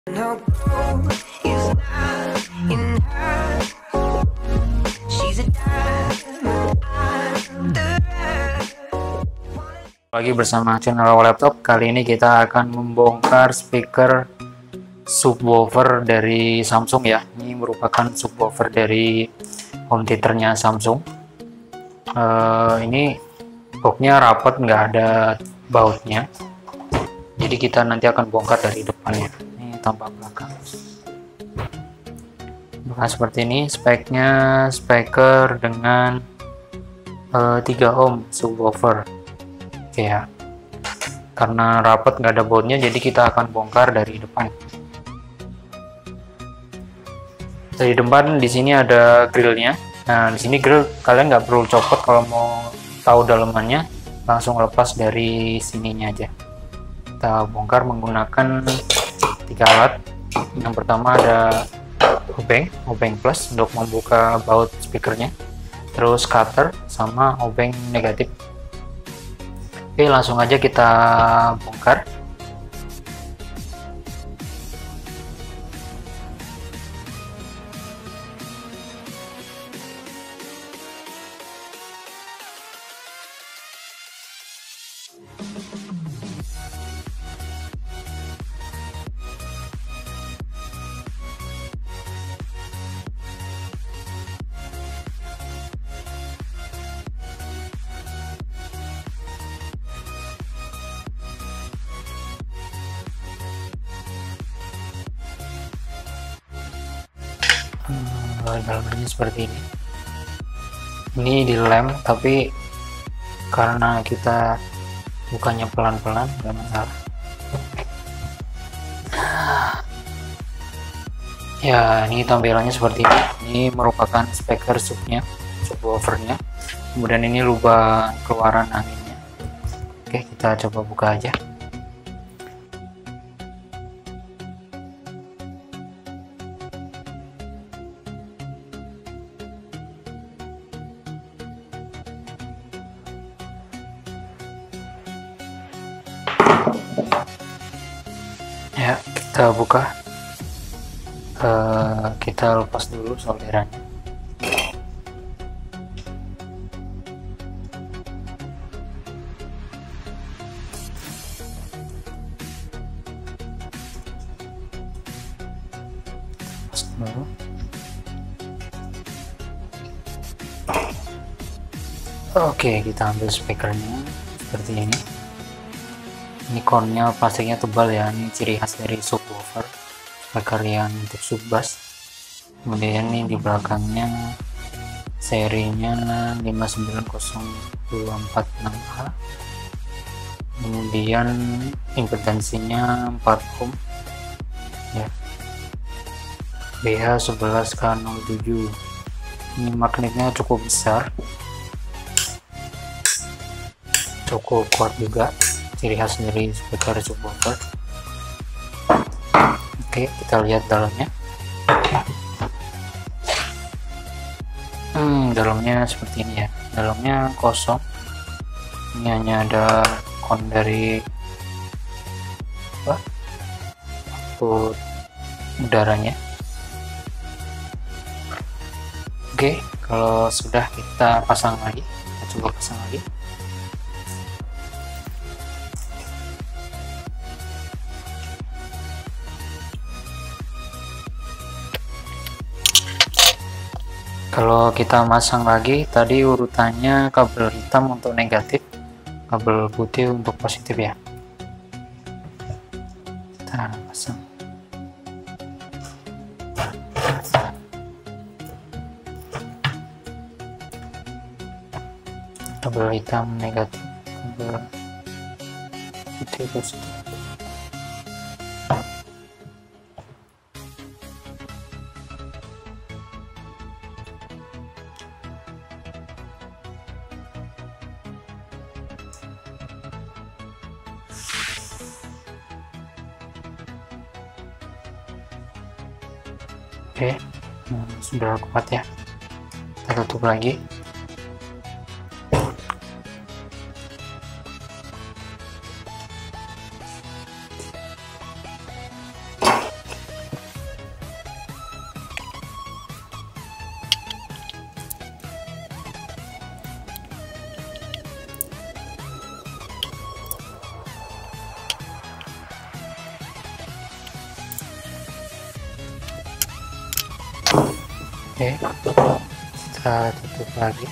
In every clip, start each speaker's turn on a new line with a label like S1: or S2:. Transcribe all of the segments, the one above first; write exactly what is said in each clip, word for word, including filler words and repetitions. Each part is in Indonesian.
S1: No gold is not in her. She's a diamond under.
S2: Lagi bersama channel Rawa Laptop. Kali ini kita akan membongkar speaker subwoofer dari Samsung ya. Ini merupakan subwoofer dari home theaternya Samsung. Uh, ini boxnya rapat, nggak ada bautnya. Jadi kita nanti akan bongkar dari depannya. Ini tampak belakang. Nah, seperti ini speknya, speaker dengan uh, tiga ohm subwoofer. Oke ya. Karena rapat nggak ada bautnya, jadi kita akan bongkar dari depan. Dari depan di sini ada grillnya. Nah, di sini grill kalian nggak perlu copot kalau mau tahu dalamannya, langsung lepas dari sininya aja. Kita bongkar menggunakan tiga alat. Yang pertama ada obeng, obeng plus untuk membuka baut speakernya, terus cutter sama obeng negatif. Oke, langsung aja kita bongkar. Hmm, dalamnya seperti ini. Ini dilem, tapi karena kita bukanya pelan-pelan nggak masalah. Ya, ini tampilannya seperti ini. Ini merupakan speaker subnya, subwoofernya. Kemudian ini lubang keluaran anginnya. Oke, kita coba buka aja. Ya, kita buka. Uh, kita lepas dulu solderannya. Lepas dulu. Oke, kita ambil speakernya seperti ini. Ini cornnya plastiknya tebal ya, ini ciri khas dari subwoofer, speaker yang untuk subbass. Kemudian ini di belakangnya serinya lima sembilan nol dua empat enam A. Kemudian impedansinya empat ohm ya, B H sebelas K nol tujuh. Ini magnetnya cukup besar, cukup kuat juga, ciri khas dari speaker subwoofer. Oke, kita lihat dalamnya. Hmm, dalamnya seperti ini ya. Dalamnya kosong. Ini hanya ada kon dari apa? Output udaranya. Oke, kalau sudah kita pasang lagi. Kita coba pasang lagi. Kalau kita masang lagi, tadi urutannya kabel hitam untuk negatif, kabel putih untuk positif ya. Kita pasang. Kabel hitam negatif, kabel putih positif. Oke, hmm, sudah kuat ya. Kita tutup lagi. Oke, kita tutup lagi.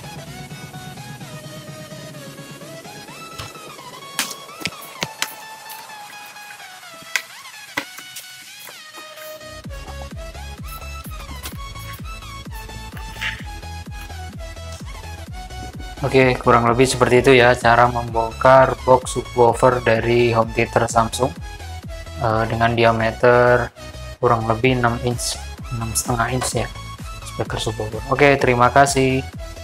S2: Oke, kurang lebih seperti itu ya cara membongkar box subwoofer dari home theater Samsung uh, dengan diameter kurang lebih enam inch, enam koma lima inch ya, speaker subwoofer. Oke, terima kasih.